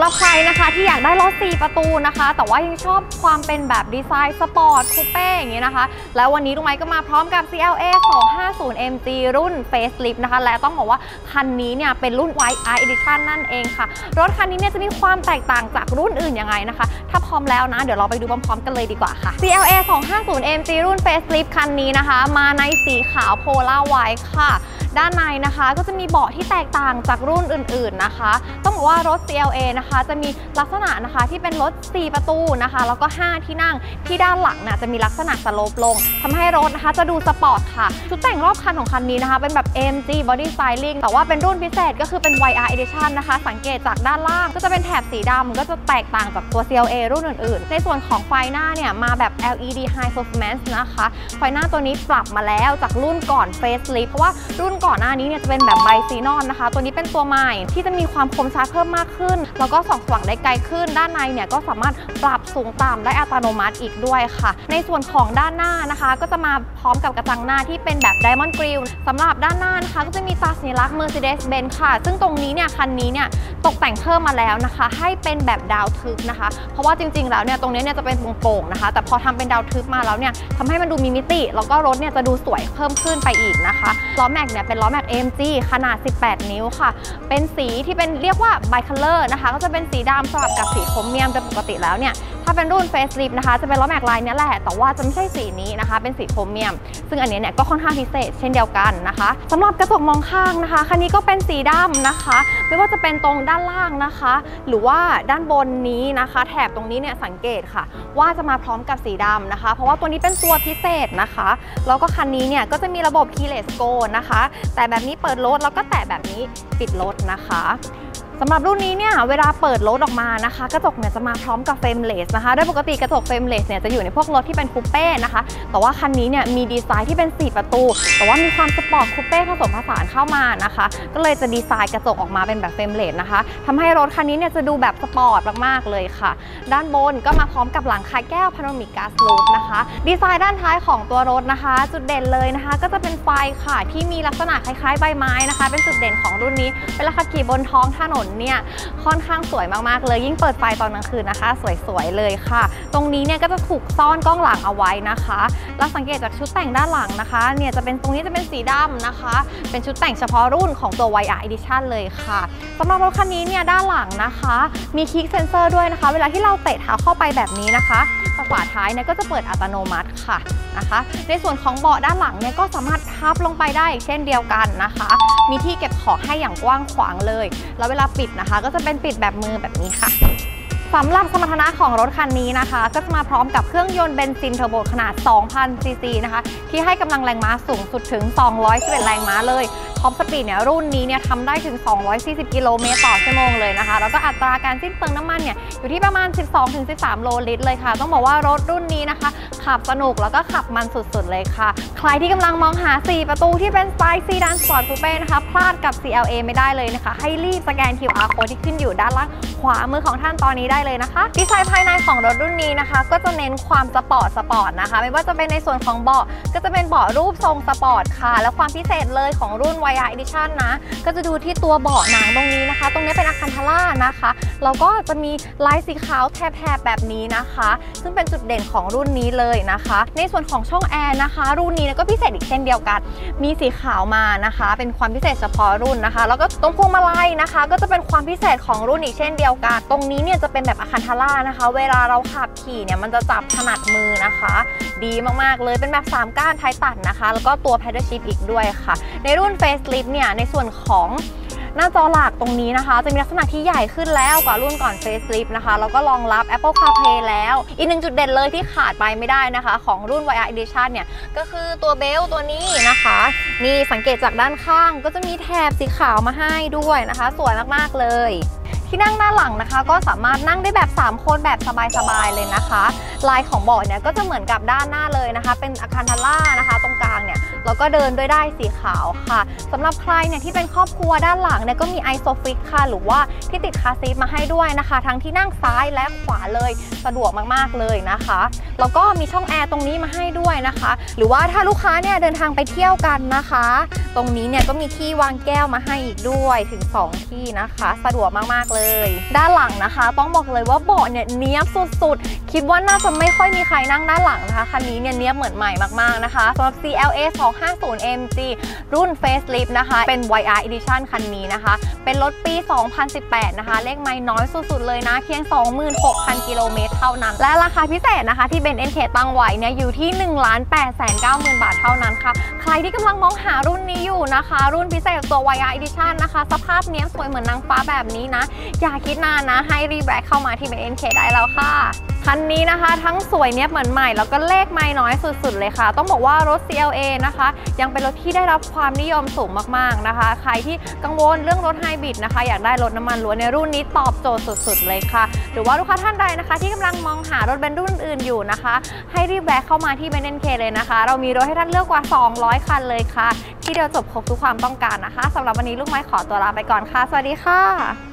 หรับใครนะคะที่อยากได้รถ4ประตูนะคะแต่ว่ายังชอบความเป็นแบบดีไซน์สปอร์ตคูเป้อย่างเงี้ยนะคะแล้ววันนี้ลุงไม้ก็มาพร้อมกับ CLA 250 MG รุ่น Facelift นะคะและต้องบอกว่าคันนี้เนี่ยเป็นรุ่น White Eye Edition นั่นเองค่ะรถคันนี้เนี่ยจะมีความแตกต่างจากรุ่นอื่นยังไงนะคะถ้าพร้อมแล้วนะเดี๋ยวเราไปดูพร้อมๆกันเลยดีกว่าค่ะ CLA 250 MG รุ่น Facelift คันนี้นะคะมาในสีขาว Polar White ค่ะด้านในนะคะก็จะมีเบาะที่แตกต่างจากรุ่นอื่นๆนะคะต้องบอกว่ารถ CLA นะคะจะมีลักษณะนะคะที่เป็นรถ4ประตูนะคะแล้วก็5ที่นั่งที่ด้านหลังน่ะจะมีลักษณะสโลปลงทำให้รถนะคะจะดูสปอร์ตค่ะชุดแต่งรอบคันของคันนี้นะคะเป็นแบบ AMG Body Styling แต่ว่าเป็นรุ่นพิเศษก็คือเป็น YR Edition นะคะสังเกตจากด้านล่างก็จะเป็นแถบสีดำก็จะแตกต่างจากตัว CLA รุ่นอื่นๆในส่วนของไฟหน้าเนี่ยมาแบบ LED High Performance นะคะไฟหน้าตัวนี้ปรับมาแล้วจากรุ่นก่อน Facelift เพราะว่ารุ่นก่อนหน้านี้เนี่ยจะเป็นแบบไบซีนอนนะคะตัวนี้เป็นตัวใหม่ที่จะมีความคมชัดเพิ่มมากขึ้นแล้วก็ส่องสว่างได้ไกลขึ้นด้านในเนี่ยก็สามารถปรับสูงต่ำได้อัตโนมัติอีกด้วยค่ะในส่วนของด้านหน้านะคะก็จะมาพร้อมกับกระจังหน้าที่เป็นแบบ Diamond Grille สำหรับด้านหน้านะคะก็จะมีตราสัญลักษณ์ Mercedes-Benz ค่ะซึ่งตรงนี้เนี่ยคันนี้เนี่ยตกแต่งเพิ่มมาแล้วนะคะให้เป็นแบบดาวทึบนะคะเพราะว่าจริงๆแล้วเนี่ยตรงนี้เนี่ยจะเป็นโป่งๆนะคะแต่พอทำเป็นดาวทึบมาแล้วเนี่ยทำให้มันดูมีมิติแล้วก็รถเนี่ยจะดูสวยเพิ่มขึ้นไปอีกนะคะล้อแม็กเนี่ยเป็นล้อแม็ก AMG ขนาด18 นิ้วค่ะเป็นสีที่เป็นเรียกว่า Bicolor นะคะก็จะเป็นสีดำสลับกับสีโครเมียมโดยปกติแล้วเนี่ยถ้าเป็นรุ่น Facelift นะคะจะเป็นล้อแม็กลายนี้แหละแต่ว่าจะไม่ใช่สีนี้นะคะเป็นสีโครเมียมซึ่งอันนี้เนี่ยก็ค่อนข้างพิเศษเช่นเดียวกันนะคะสำหรับกระจกมองข้างนะคะคันนี้ก็เป็นสีดำนะคะไม่ว่าจะเป็นตรงด้านล่างนะคะหรือว่าด้านบนนี้นะคะแถบตรงนี้เนี่ยสังเกตค่ะว่าจะมาพร้อมกับสีดำนะคะเพราะว่าตัวนี้เป็นตัวพิเศษนะคะแล้วก็คันนี้เนี่ยก็จะมีระบบ Keyless Go นะคะแต่แบบนี้เปิดรถแล้วก็แตะแบบนี้ปิดรถนะคะสำหรับรุ่นนี้เนี่ยเวลาเปิดรถออกมานะคะกระจกเนี่ยจะมาพร้อมกับเฟรมเลสนะคะโดยปกติกระจกเฟรมเลสเนี่ยจะอยู่ในพวกรถที่เป็นคูเป้นะคะแต่ว่าคันนี้เนี่ยมีดีไซน์ที่เป็น4ประตูแต่ว่ามีความสปอร์ตคูเป้ผสมผสานเข้ามานะคะก็เลยจะดีไซน์กระจกออกมาเป็นแบบเฟรมเลสนะคะทำให้รถคันนี้เนี่ยจะดูแบบสปอร์ตมากๆเลยค่ะด้านบนก็มาพร้อมกับหลังคาแก้วพาโนรามิกกลาสลูปนะคะดีไซน์ด้านท้ายของตัวรถนะคะจุดเด่นเลยนะคะก็จะเป็นไฟค่ะที่มีลักษณะคล้ายๆใบไม้นะคะเป็นจุดเด่นของรุ่นนี้เวลาขับขี่บนท้องถนนเนี่ยค่อนข้างสวยมากๆเลยยิ่งเปิดไฟตอนกลางคืนนะคะสวยๆเลยค่ะตรงนี้เนี่ยก็จะถูกซ่อนกล้องหลังเอาไว้นะคะแล้วสังเกตจากชุดแต่งด้านหลังนะคะเนี่ยจะเป็นตรงนี้จะเป็นสีดำนะคะเป็นชุดแต่งเฉพาะรุ่นของตัว YR Edition เลยค่ะสำหรับรถคันนี้เนี่ยด้านหลังนะคะมีคลิกเซนเซอร์ด้วยนะคะเวลาที่เราเตะเท้าเข้าไปแบบนี้นะคะฝาท้ายเนี่ยก็จะเปิดอัตโนมัติค่ะนะคะในส่วนของเบาะด้านหลังเนี่ยก็สามารถพับลงไปได้เช่นเดียวกันนะคะมีที่เก็บของให้อย่างกว้างขวางเลยแล้วเวลาปิดนะคะก็จะเป็นปิดแบบมือแบบนี้ค่ะสำหรับสมรรถนะของรถคันนี้นะคะก็จะมาพร้อมกับเครื่องยนต์เบนซินเทอร์โบขนาด 2,000 ซีซีนะคะที่ให้กำลังแรงม้าสูงสุดถึง 211 แรงม้าเลยท็อปสปีดเนี่ยรุ่นนี้เนี่ยทำได้ถึง 240 กิโลเมตรต่อชั่วโมงเลยนะคะแล้วก็อัตราการสิ้นเปลืองน้ำมันเนี่ยอยู่ที่ประมาณ 12-13 โลลิตรเลยค่ะต้องบอกว่ารถรุ่นนี้นะคะขับสนุกแล้วก็ขับมันสุดๆเลยค่ะใครที่กำลังมองหา4ประตูที่เป็นสไตล์ซีดานสปอร์ตคูเป้นะคะพลาดกับ CLA ไม่ได้เลยนะคะให้รีบสแกน QR Code ที่ขึ้นอยู่ด้านล่างขวามือของท่านตอนนี้ได้เลยนะคะดีไซน์ภายในของรถรุ่นนี้นะคะก็จะเน้นความสปอร์ตนะคะไม่ว่าจะเป็นในส่วนของเบาะก็จะเป็นเบาะรูปทรงสปอร์ตค่ะแล้วความพิเศษเลยของรุ่น YR Edition นะก็จะดูที่ตัวเบาะหนังตรงนี้นะคะตรงนี้เป็นอะคันทาร่านะคะแล้วก็จะมีลายสีขาวแถบแบบนี้นะคะซึ่งเป็นจุดเด่นของรุ่นนี้เลยนะคะในส่วนของช่องแอร์นะคะรุ่นนี้ก็พิเศษอีกเช่นเดียวกันมีสีขาวมานะคะเป็นความพิเศษเฉพาะรุ่นนะคะแล้วก็ตรงพวงมาลัยนะคะก็จะเป็นความพิเศษของรุ่นอีกเช่นเดียวกันตรงนี้เนี่ยจะเป็นแบบอะคันทาร่านะคะเวลาเราขับขี่เนี่ยมันจะจับถนัดมือนะคะดีมากๆเลยเป็นแบบ3ก้านท้ายตัดนะคะแล้วก็ตัว Paddle Shift อีกด้วยค่ะในรุ่น Facelift เนี่ยในส่วนของหน้าจอหลักตรงนี้นะคะจะมีลักษณะที่ใหญ่ขึ้นแล้วกว่ารุ่นก่อน Facelift นะคะแล้วก็รองรับ Apple CarPlay แล้วอีกหนึ่งจุดเด่นเลยที่ขาดไปไม่ได้นะคะของรุ่น YR Edition เนี่ยก็คือตัวเบลตัวนี้นะคะนี่สังเกตจากด้านข้างก็จะมีแถบสีขาวมาให้ด้วยนะคะสวยมากๆเลยที่นั่งด้านหลังนะคะก็สามารถนั่งได้แบบ3คนแบบสบายๆเลยนะคะลายของเบาะเนี่ยก็จะเหมือนกับด้านหน้าเลยนะคะเป็นอะคันทาร่านะคะตรงกลางเนี่ยแล้วก็เดินด้วยได้สีขาวค่ะสำหรับใครเนี่ยที่เป็นครอบครัวด้านหลังเนี่ยก็มีไอโซฟิกค่ะหรือว่าที่ติดคาร์ซีทมาให้ด้วยนะคะทั้งที่นั่งซ้ายและขวาเลยสะดวกมากๆเลยนะคะแล้วก็มีช่องแอร์ตรงนี้มาให้ด้วยนะคะหรือว่าถ้าลูกค้าเนี่ยเดินทางไปเที่ยวกันนะคะตรงนี้เนี่ยก็มีที่วางแก้วมาให้อีกด้วยถึง2ที่นะคะสะดวกมากๆเลยด้านหลังนะคะต้องบอกเลยว่าเบาะเนี่ยเนี๊ยบสุดๆคิดว่าน่าจะไม่ค่อยมีใครนั่งด้านหลังนะคะคันนี้เนี่ยเนี๊ยบเหมือนใหม่มากๆนะคะสำหรับ CLA 250 MG รุ่น Facelift นะคะเป็น YR Edition คันนี้นะคะเป็นรถปี 2018 นะคะเลขไมล์น้อยสุดๆเลยนะเพียง 26,000 กิโลเมตรเท่านั้นและราคาพิเศษนะคะที่Benz NKตั้งไว้เนี่ยอยู่ที่ 1,890,000 บาทเท่านั้นค่ะใครที่กำลังมองหารุ่นนี้อยู่นะคะรุ่นพิเศษตัว YR Edition นะคะสภาพเนี้ยสวยเหมือนนางฟ้าแบบนี้นะอย่าคิดนานนะให้รีแวะเข้ามาที่Benz NKได้แล้วค่ะคันนี้นะคะทั้งสวยเนี้ยเหมือนใหม่แล้วก็เลขไมล์น้อยสุดๆเลยค่ะต้องบอกว่ารถ CLA นะคะยังเป็นรถที่ได้รับความนิยมสูงมากๆนะคะใครที่กังวลเรื่องรถไฮบริดนะคะอยากได้รถน้ำมันล้วนในรุ่นนี้ตอบโจทย์สุดๆเลยค่ะหรือว่าลูกค้าท่านใดนะคะที่กำลังมองหารถเบนซ์รุ่นอื่นอยู่นะคะให้รีบแวะเข้ามาที่Benz NKเลยนะคะเรามีรถให้ท่านเลือกกว่า200คันเลยค่ะที่เดียวจบครบทุกความต้องการนะคะสำหรับวันนี้ลูกไม้ขอตัวลาไปก่อนค่ะสวัสดีค่ะ